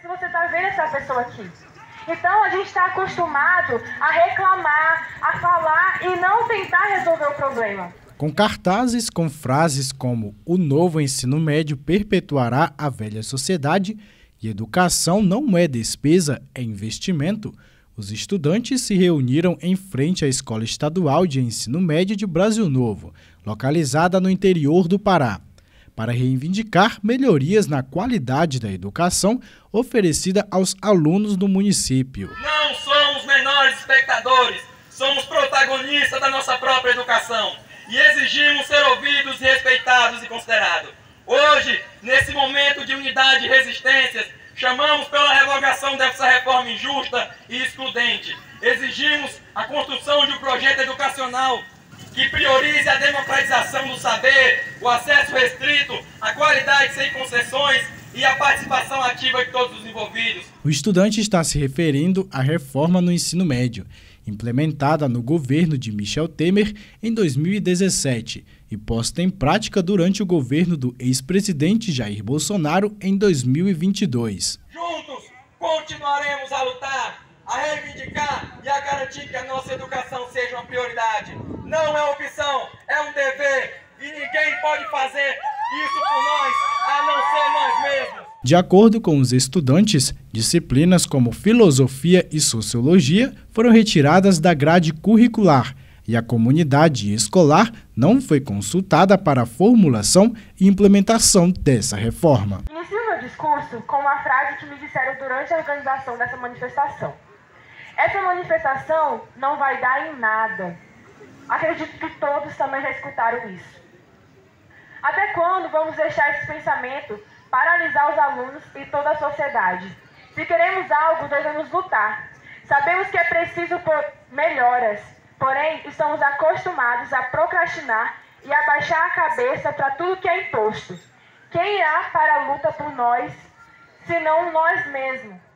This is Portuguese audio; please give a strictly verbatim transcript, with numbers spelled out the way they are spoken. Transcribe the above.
se você está vendo essa pessoa aqui. Então a gente está acostumado a reclamar, a falar e não tentar resolver o problema. Com cartazes com frases como "o novo ensino médio perpetuará a velha sociedade" e "educação não é despesa, é investimento", os estudantes se reuniram em frente à Escola Estadual de Ensino Médio de Brasil Novo, localizada no interior do Pará, para reivindicar melhorias na qualidade da educação oferecida aos alunos do município. Não somos menores espectadores, somos protagonistas da nossa própria educação e exigimos ser ouvidos, respeitados e considerados. Hoje, nesse momento de unidade e resistências, chamamos pela revogação dessa reforma injusta e excludente. Exigimos a construção de um projeto educacional que priorize a democratização do saber, o acesso restrito, a qualidade sem concessões e a participação ativa de todos os envolvidos. O estudante está se referindo à reforma no ensino médio, implementada no governo de Michel Temer em dois mil e dezessete e posta em prática durante o governo do ex-presidente Jair Bolsonaro em dois mil e vinte e dois. Juntos continuaremos a lutar, a reivindicar e a garantir que a nossa educação seja uma prioridade. Não é opção, é um dever e ninguém pode fazer isso por nós, a não ser nós mesmos. De acordo com os estudantes, disciplinas como filosofia e sociologia foram retiradas da grade curricular e a comunidade escolar não foi consultada para a formulação e implementação dessa reforma. Inicio meu discurso com uma frase que me disseram durante a organização dessa manifestação. Essa manifestação não vai dar em nada. Acredito que todos também já escutaram isso. Até quando vamos deixar esse pensamento paralisar os alunos e toda a sociedade? Se queremos algo, devemos lutar. Sabemos que é preciso por melhoras, porém estamos acostumados a procrastinar e a baixar a cabeça para tudo que é imposto. Quem irá para a luta por nós, senão nós mesmos?